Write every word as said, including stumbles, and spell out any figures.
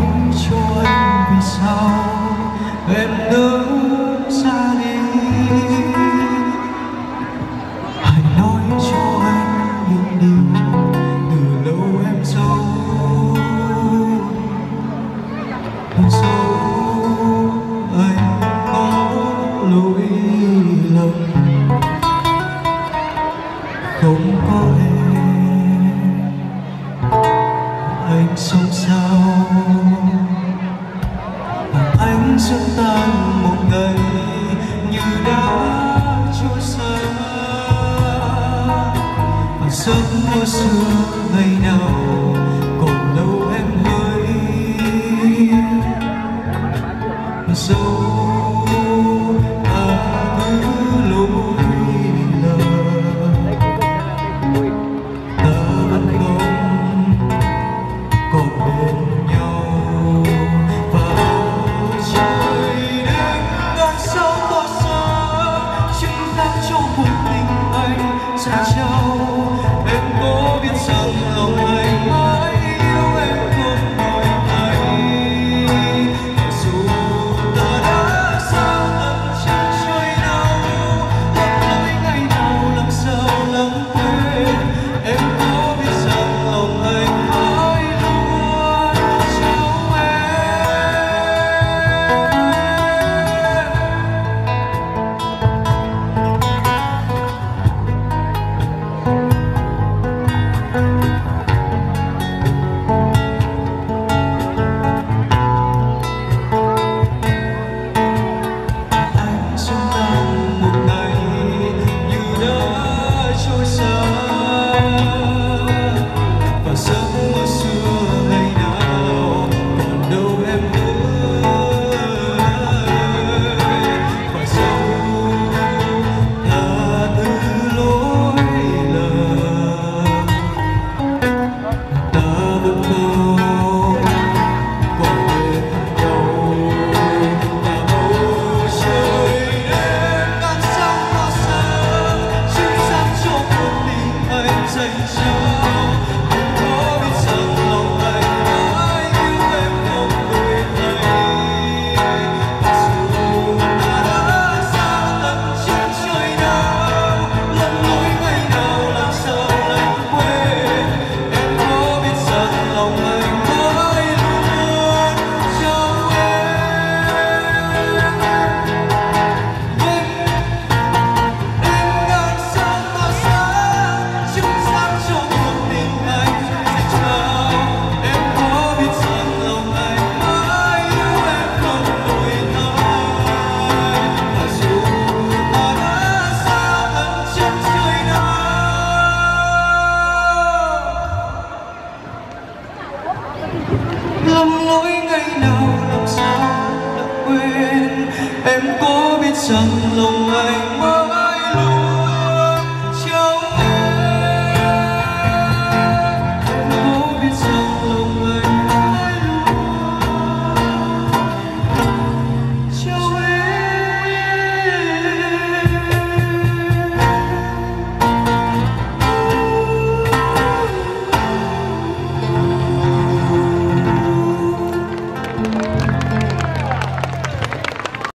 cho anh vì sao em nỡ ra đi. Hãy nói cho anh những điều từ lâu em giấu, em giấu anh có lỗi lầm. Không có em anh sống sao, và anh sẽ tan một ngày như đã trôi xa. Và giấc mơ xưa ngày nào còn đâu em hỡi, dẫu ta cứ lỗi lầm, ta vẫn không còn bên nhau. Và bầu trời đêm ngàn sao tỏ sáng chứng tác cho cuộc tình anh sẽ trao. Em có biết rằng lòng anh mãi yêu em không đổi thay, mặc dù ta đã xa tận chân trời nào, lắm lỗi ngày nào làm sao lãng quên. Em có biết rằng lòng anh mãi luôn trao em. Anh sống tan một ngày như đã trôi xa, và giấc mơ xưa ngày nào còn đâu em ơi. Phải dẫu tha thứ lỗi lầm, ta vẫn không còn bên nhau. Và bầu trời đêm ngàn sao tỏa sáng chứng sáng cho cuộc tình anh dành trao. Em có biết rằng lòng anh mãi yêu em không đổi thay, mặc dù ta đã xa tận chân trời nào, lầm lỗi ngày nào làm sao lãng quên. Em có biết rằng lòng anh mãi luôn trao em. Đêm ngàn sao tỏa sáng chứng sáng cho cuộc tình anh dành trao. Em có biết rằng lòng anh mãi yêu em không đổi thay, mặc dù ta đã xa tận chân trời nào. Lầm lỗi ngày nào làm sao đã quên. Em có biết rằng lòng anh